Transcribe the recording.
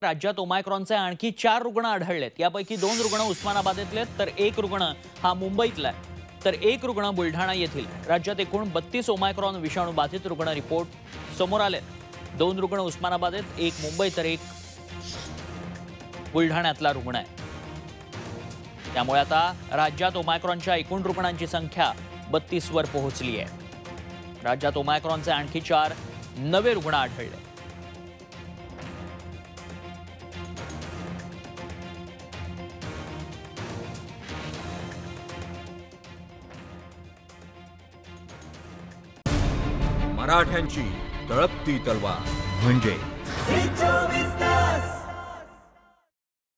राज्यात ओमायक्रॉनचे आणखी 4 रुग्ण आढळलेत। यापैकी 2 रुग्ण उस्मानाबादेतले तर 1 रुग्ण हा मुंबईतला आहे, तर 1 रुग्ण बुलढाणा येथील। राज्यात एकूण 32 ओमायक्रॉन विषाणू बाधित रुग्ण रिपोर्ट समोर आलेत। 2 रुग्ण उस्मानाबादेत, 1 मुंबई तर 1 बुलढाण्यातला रुग्ण आहे। त्यामुळे आता राज्यात ओमायक्रॉनच्या एकूण रुग्णांची संख्या 32 वर पोहोचली आहे। राज्यात ओमायक्रॉनचे आणखी 4 नवे रुग्ण आढळले। मराठ्यांची तळपती तलवार म्हणजे